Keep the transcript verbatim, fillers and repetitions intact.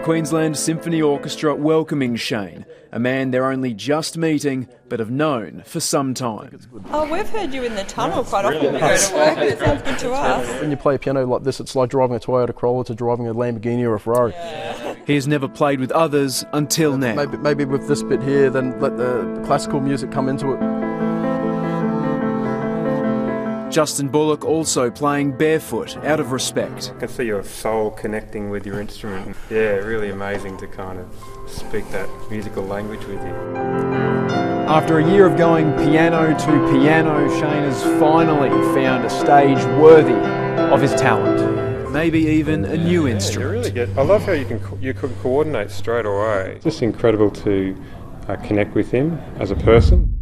Queensland Symphony Orchestra welcoming Shane, a man they're only just meeting but have known for some time. Oh, we've heard you in the tunnel quite often when we go to work. It sounds good to us. When you play a piano like this, it's like driving a Toyota Corolla to driving a Lamborghini or a Ferrari. Yeah. He has never played with others until now. Maybe, maybe with this bit here, then let the, the classical music come into it. Justin Bullock also playing barefoot, out of respect. I can see your soul connecting with your instrument. Yeah, really amazing to kind of speak that musical language with you. After a year of going piano to piano, Shane has finally found a stage worthy of his talent. Maybe even a new yeah, instrument. You really get, I love how you can co- you can coordinate straight away. It's just incredible to uh, connect with him as a person.